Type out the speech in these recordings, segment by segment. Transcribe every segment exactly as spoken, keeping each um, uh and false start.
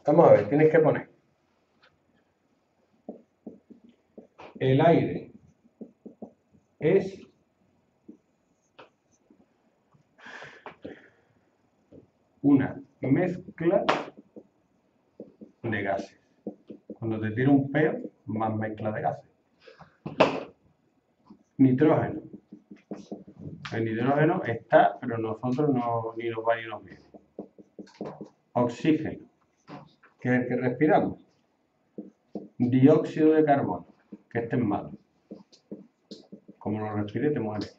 Vamos a ver, tienes que poner el aire es una mezcla de gases. Cuando te tiro un peo, más mezcla de gases. Nitrógeno. El nitrógeno está, pero nosotros no, ni nos va ni nos viene. Oxígeno, que es el que respiramos. Dióxido de carbono, que este es malo. Como lo respires, te mueres.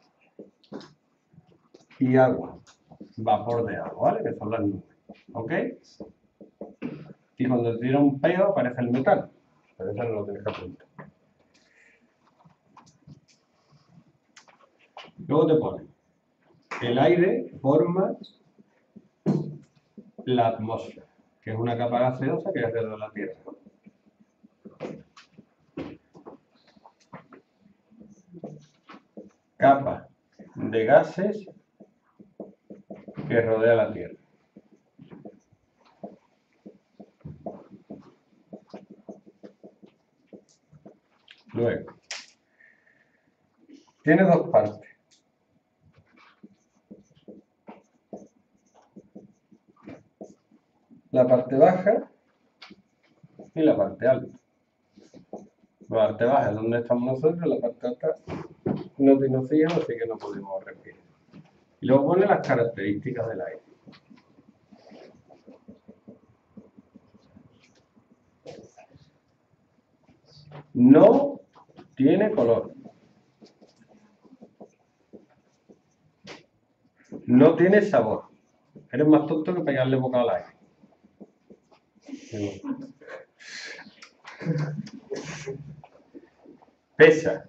Y agua, vapor de agua, ¿vale? Que son las nubes. ¿Ok? Y cuando te tira un peo, aparece el metano. Pero eso no lo tienes que apuntar. Luego te ponen, el aire forma la atmósfera, que es una capa gaseosa que hay alrededor de la Tierra. Capa de gases que rodea la Tierra. Luego, tiene dos partes. La parte baja y la parte alta. La parte baja es donde estamos nosotros, la parte alta no tiene oxígeno, así que no podemos respirar. Y luego pone las características del aire. No tiene color. No tiene sabor. Eres más tonto que pegarle boca al aire. Pesa.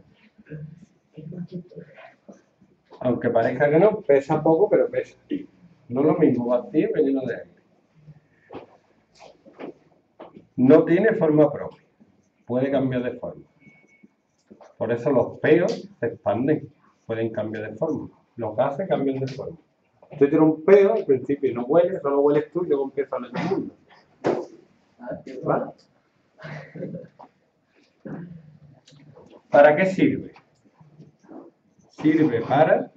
Aunque parezca que no, pesa poco, pero pesa. No es lo mismo vacío que lleno de aire. No tiene forma propia. Puede cambiar de forma. Por eso los peos se expanden. Pueden cambiar de forma. Los gases cambian de forma. Tú tienes un peo, al principio no huele, solo hueles tú y luego empieza a oler el mundo. ¿Vale? ¿Para qué sirve? Sirve para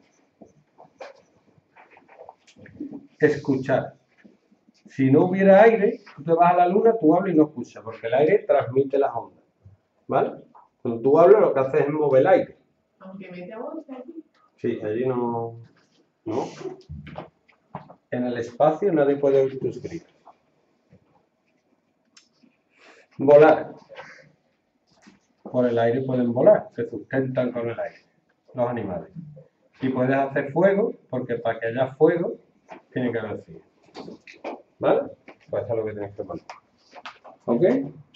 escuchar. Si no hubiera aire, tú te vas a la luna, tú hablas y no escuchas, porque el aire transmite las ondas. ¿Vale? Cuando tú hablas, lo que haces es mover el aire. Aunque mete ondas aquí. Sí, allí no. ¿No? En el espacio nadie puede oír tus gritos. Volar. Por el aire pueden volar, se sustentan con el aire, los animales. Y puedes hacer fuego, porque para que haya fuego, tiene que haber oxígeno. ¿Vale? Pues eso es lo que tienes que poner. ¿Ok?